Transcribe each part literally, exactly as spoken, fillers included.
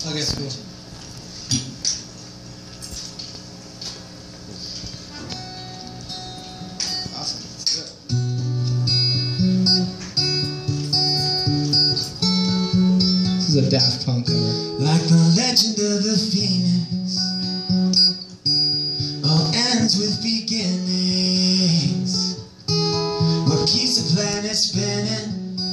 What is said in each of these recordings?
Okay, cool. Awesome. Let's do it. This is a Daft Punk cover. Like the legend of the phoenix, all ends with beginnings. What keeps the planet spinning?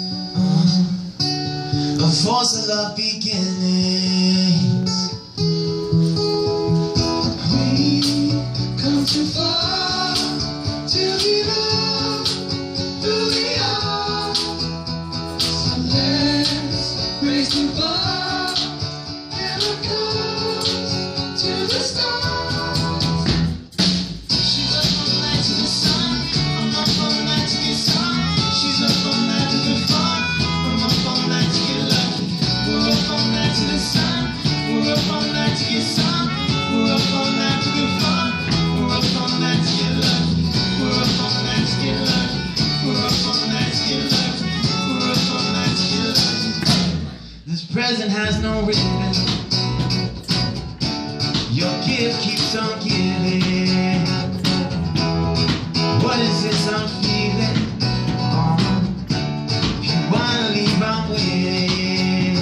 Uh, a force of love beginnings. We come too far to give up who we are. So let's raise the bar and it comes to the stars. She's up all night to the sun. I'm up all night to get some. She's up all night to get fun. I'm up all night to get lucky. We're up all night to the sun. We're up all night to get some. We're up all night to get fun. We're up all night to get lucky. We're up all night to get lucky. We're up all night to get lucky. We're up all night to get lucky. This present has no ribbon. Your gift keeps on giving. What is this I'm feeling? Uh, if you wanna leave, I'm waiting.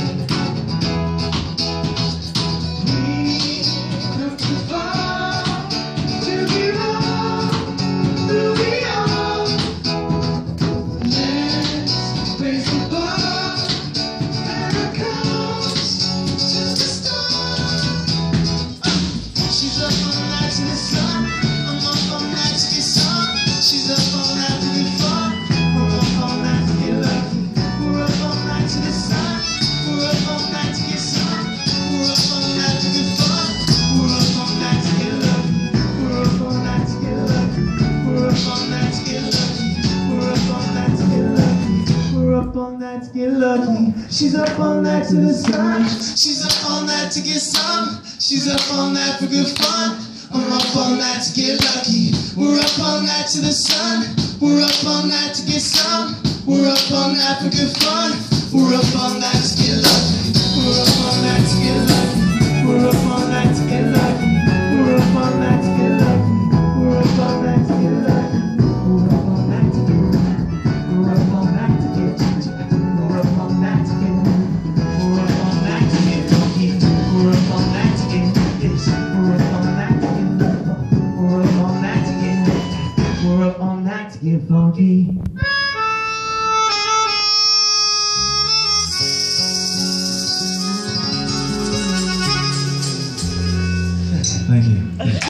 We come too far to give up who we are. Let's raise the bar and it comes to the stars. She's up all night to the sun. I'm up all night to get some. She's up all night to get fun. We're up all night to get lucky. We're up all night to the sun. We're up all night to get some. We're up all night to get fun. We're up all night to get lucky. We're up all night to get lucky. We're up all night to get lucky. We're up all night to get lucky. We're up all night to get lucky. She's up all night to the sun. She's up all night to get some. She's up all night for good fun. I'm up all night to get lucky. We're up all night to the sun. We're up all night to get some. We're up all night for good fun. We're up all night to get lucky. We're up all night to get lucky. We're up all night to get lucky. We're up all night to get lucky. We're up all night to get lucky. We're up all night to get lucky. We're up all night to get lucky. We're up all night to get lucky. We're up all night to get lucky. We're up all night to get this. We're up all night to get lucky. We're up all night to get lucky. We're up all night to get funky. Thank you.